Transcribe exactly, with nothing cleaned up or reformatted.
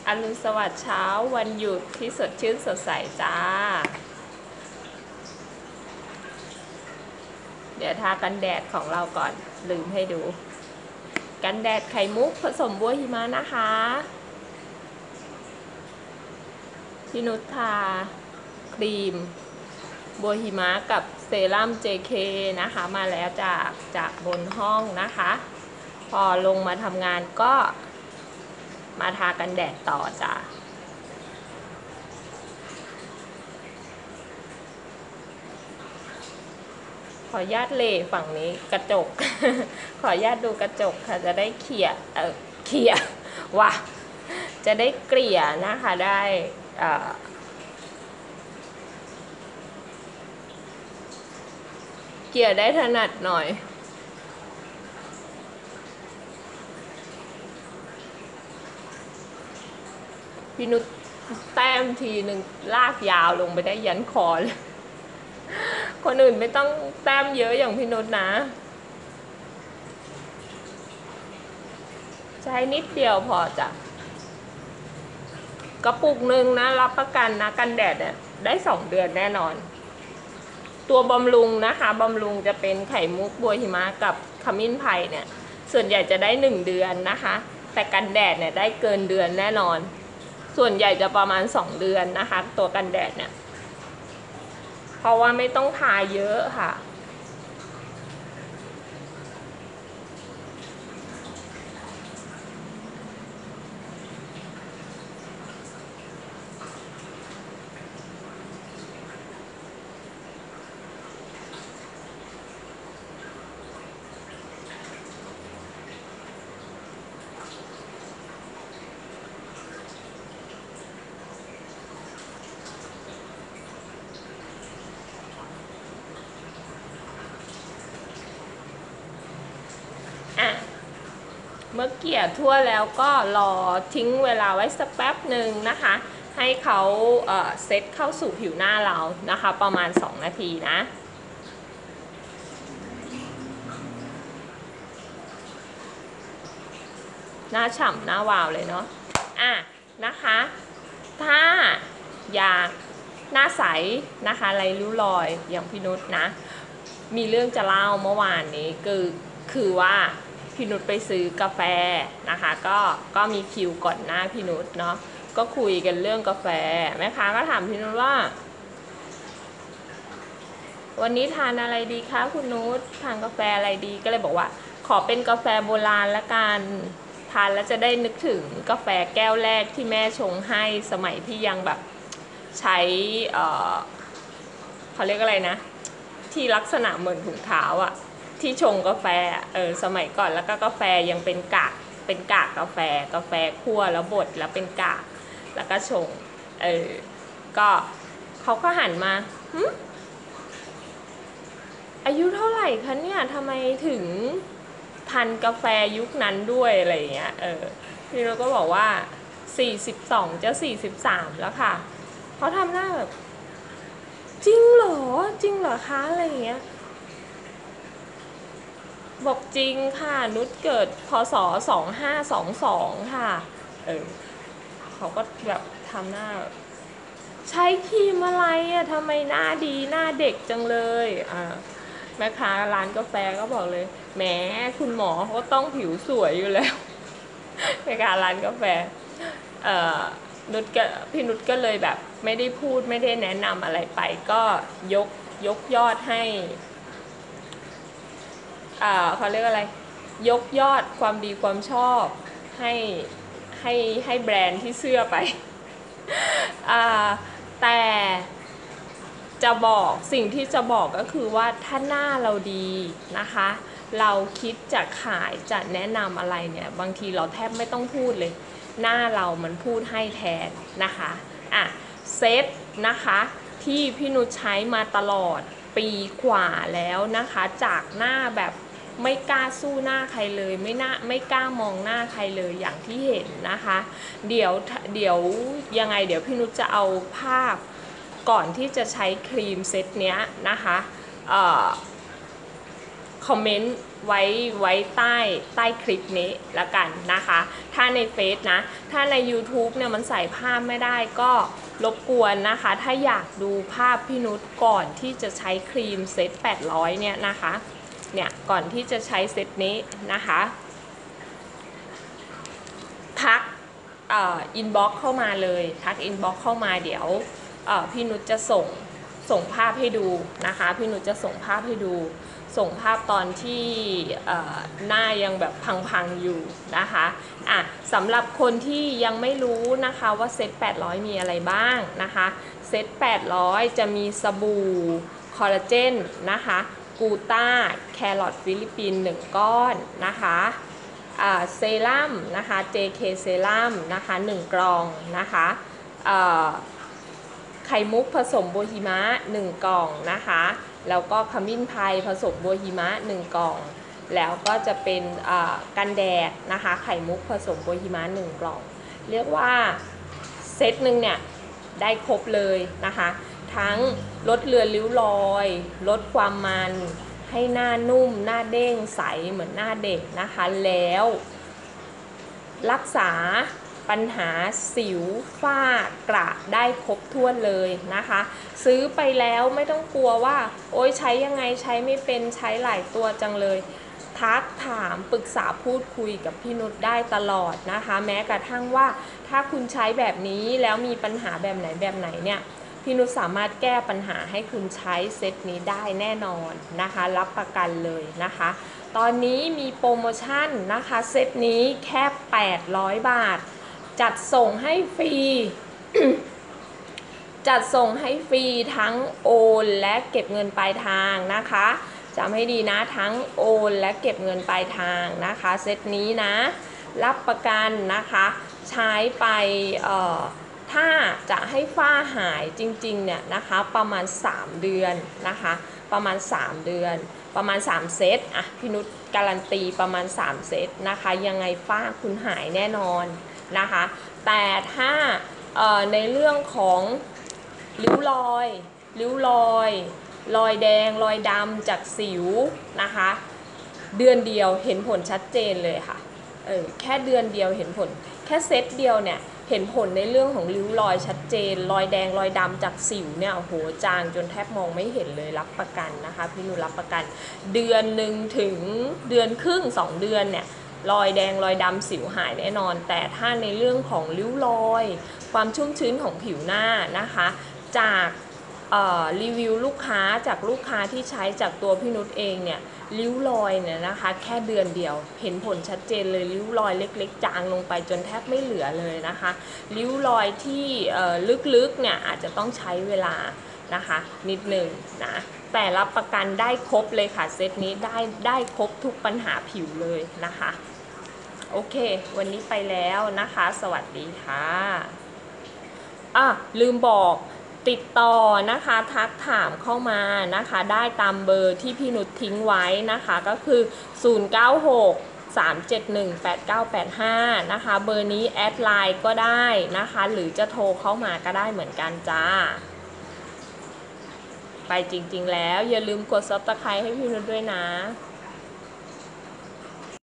อรุณสวัสดิ์เช้าวันหยุดที่สดชื่นสดใสจ้าเดี๋ยวทากันแดดของเราก่อนลืมให้ดูกันแดดไข่มุกผสมบัวหิมะนะคะพี่นุชทาครีมบัวหิมะกับเซรั่ม เจ เค นะคะมาแล้วจากจากบนห้องนะคะพอลงมาทำงานก็มาทากันแดดต่อจ้ะขอญาตเล่ฝั่งนี้กระจก ขอญาตดูกระจกค่ะจะได้เขี่ยเออเขี่ยว่ะจะได้เกลี่ยนะคะได้เกลี่ยได้ถนัดหน่อยพี่นุชแต้มทีหนึ่งลากยาวลงไปได้ยันคอเลยคนอื่นไม่ต้องแต้มเยอะอย่างพี่นุชนะใช้นิดเดียวพอจ้ะกระปุกหนึ่งนะรับประกันนะกันแดดเนี่ยได้สองเดือนแน่นอนตัวบำรุงนะคะบำรุงจะเป็นไข่มุกบัวหิมะกับขมิ้นไผ่เนี่ยส่วนใหญ่จะได้หนึ่งเดือนนะคะแต่กันแดดเนี่ยได้เกินเดือนแน่นอนส่วนใหญ่จะประมาณสองเดือนนะคะตัวกันแดดเนี่ยเพราะว่าไม่ต้องทาเยอะค่ะเมื่อเกี่ยทั่วแล้วก็รอทิ้งเวลาไว้สักแป๊บหนึ่งนะคะให้เขาเอ่อเซตเข้าสู่ผิวหน้าเรานะคะประมาณสองนาทีนะหน้าฉ่ำหน้าวาวเลยเนาะอ่ะนะคะถ้าอยากหน้าใสนะคะไรริ้วรอยอย่างพี่นุชนะมีเรื่องจะเล่าเมื่อวานนี้คือคือว่าพี่นุชไปซื้อกาแฟนะคะก็ก็มีคิวก่อนหน้าพี่นุชเนาะก็คุยกันเรื่องกาแฟแม่ค้าก็ถามพี่นุชว่าวันนี้ทานอะไรดีคะคุณนุชทานกาแฟอะไรดีก็เลยบอกว่าขอเป็นกาแฟโบราณละกันทานแล้วจะได้นึกถึงกาแฟแก้วแรกที่แม่ชงให้สมัยที่ยังแบบใช้เอ่อเขาเรียกอะไรนะที่ลักษณะเหมือนถุงเท้าอะที่ชงกาแฟเออสมัยก่อนแล้วก็กาแฟยังเป็นกากเป็นกากกาแฟกาแฟคั่วแล้วบดแล้วเป็นกากแล้วก็ชงเออก็เขาก็หันมาหึอายุเท่าไหร่คะเนี่ยทำไมถึงทันกาแฟยุคนั้นด้วยอะไรอย่างเงี้ยเออพี่เราก็บอกว่าสี่สิบสองจะสี่สิบสามแล้วค่ะเขาทำหน้าแบบจริงเหรอจริงเหรอคะอะไรอย่างเงี้ยบอกจริงค่ะนุชเกิดพศสองห้าสองสองค่ะเออเขาก็แบบทำหน้าใช้ครีมอะไรอะทำไมหน้าดีหน้าเด็กจังเลยอ่าแม่ค้าร้านกาแฟก็บอกเลยแหมคุณหมอเขาต้องผิวสวยอยู่แล้วแม่ค้าร้านกาแฟเอ่อนุชก็พี่นุชก็เลยแบบไม่ได้พูดไม่ได้แนะนำอะไรไปก็ยกยกยอดให้อ่าเขาเรียกอะไรยกยอดความดีความชอบให้ให้ให้แบรนด์ที่เสื้อไปอ่าแต่จะบอกสิ่งที่จะบอกก็คือว่าถ้าหน้าเราดีนะคะเราคิดจะขายจะแนะนำอะไรเนี่ยบางทีเราแทบไม่ต้องพูดเลยหน้าเรามันพูดให้แทนนะคะอ่ะเซตนะคะที่พี่นุชใช้มาตลอดปีกว่าแล้วนะคะจากหน้าแบบไม่กล้าสู้หน้าใครเลยไม่น่าไม่กล้ามองหน้าใครเลยอย่างที่เห็นนะคะเดี๋ยวเดี๋ยวยังไงเดี๋ยวพี่นุชจะเอาภาพก่อนที่จะใช้ครีมเซตเนี้ยนะคะคอมเมนต์ไว้ไว้ใต้ใต้คลิปนี้ละกันนะคะถ้าในเฟซนะถ้าใน YouTube เนี่ยมันใส่ภาพไม่ได้ก็รบกวนนะคะถ้าอยากดูภาพพี่นุชก่อนที่จะใช้ครีมเซตแปดร้อยเนี่ยนะคะเนี่ยก่อนที่จะใช้เซตนี้นะคะทักอินบ็อกซ์เข้ามาเลยทักอินบ็อกซ์เข้ามาเดี๋ยวพี่นุชจะส่งส่งภาพให้ดูนะคะพี่นุชจะส่งภาพให้ดูส่งภาพตอนที่หน้ายังแบบพังๆอยู่นะคะอ่ะสำหรับคนที่ยังไม่รู้นะคะว่าเซตแปดร้อยมีอะไรบ้างนะคะเซตแปดร้อยจะมีสบู่คอลลาเจนนะคะกูต้าแครอทฟิลิปปินส์หนึ่งก้อนนะคะเซรั่มนะคะ เจ เค เซรั่มนะคะหนึ่งกล่องนะคะไข่มุกผสมโบฮิมะหนึ่งกล่องนะคะแล้วก็ขมิ้นไพรผสมโบฮิมะหนึ่งกล่องแล้วก็จะเป็นกันแดดนะคะไข่มุกผสมโบฮิมะหนึ่งกล่องเรียกว่าเซตหนึ่งเนี่ยได้ครบเลยนะคะทั้งลดเลือนริ้วรอยลดความมันให้หน้านุ่มหน้าเด้งใสเหมือนหน้าเด็กนะคะแล้วรักษาปัญหาสิวฝ้ากระได้ครบถ้วนเลยนะคะซื้อไปแล้วไม่ต้องกลัวว่าโอ๊ยใช้ยังไงใช้ไม่เป็นใช้หลายตัวจังเลยทักถามปรึกษาพูดคุยกับพี่นุชได้ตลอดนะคะแม้กระทั่งว่าถ้าคุณใช้แบบนี้แล้วมีปัญหาแบบไหนแบบไหนเนี่ยพี่นุชสามารถแก้ปัญหาให้คุณใช้เซตนี้ได้แน่นอนนะคะรับประกันเลยนะคะตอนนี้มีโปรโมชั่นนะคะเซตนี้แค่แปดร้อยบาทจัดส่งให้ฟรี จัดส่งให้ฟรีทั้งโอนและเก็บเงินปลายทางนะคะจำให้ดีนะทั้งโอนและเก็บเงินปลายทางนะคะเซตนี้นะรับประกันนะคะใช้ไปเอ่อถ้าจะให้ฝ้าหายจริงๆเนี่ยนะคะประมาณสามเดือนนะคะประมาณสามเดือนประมาณสามเซตอ่ะพี่นุชการันตีประมาณสามเซตนะคะยังไงฝ้าคุณหายแน่นอนนะคะแต่ถ้าในเรื่องของริ้วรอยริ้วรอยรอยแดงรอยดำจากสิวนะคะเดือนเดียวเห็นผลชัดเจนเลยค่ะเออแค่เดือนเดียวเห็นผลแค่เซตเดียวเนี่ยเห็นผลในเรื่องของริ้วรอยชัดเจนรอยแดงรอยดำจากสิวเนี่ยโอ้โหจางจนแทบมองไม่เห็นเลยรับประกันนะคะพี่นุชรับประกันเดือนหนึ่งถึงเดือนครึ่งสองเดือนเนี่ยรอยแดงรอยดำสิวหายแน่นอนแต่ถ้าในเรื่องของริ้วรอยความชุ่มชื้นของผิวหน้านะคะจากรีวิวลูกค้าจากลูกค้าที่ใช้จากตัวพี่นุชเองเนี่ยริ้วรอยเนี่ยนะคะแค่เดือนเดียวเห็นผลชัดเจนเลยริ้วรอยเล็กๆจางลงไปจนแทบไม่เหลือเลยนะคะริ้วรอยที่ลึกๆเนี่ยอาจจะต้องใช้เวลานะคะนิดหนึ่งนะแต่รับประกันได้ครบเลยค่ะเซตนี้ได้ได้ครบทุกปัญหาผิวเลยนะคะโอเควันนี้ไปแล้วนะคะสวัสดีค่ะอ่ะลืมบอกติดต่อนะคะทักถามเข้ามานะคะได้ตามเบอร์ที่พี่นุชทิ้งไว้นะคะก็คือศูนย์ เก้า หก สาม เจ็ด หนึ่ง แปด เก้า แปด ห้านะคะเบอร์นี้แอดไลน์ก็ได้นะคะหรือจะโทรเข้ามาก็ได้เหมือนกันจ้าไปจริงๆแล้วอย่าลืมกด ซับสไครบ์ ให้พี่นุชด้วยนะ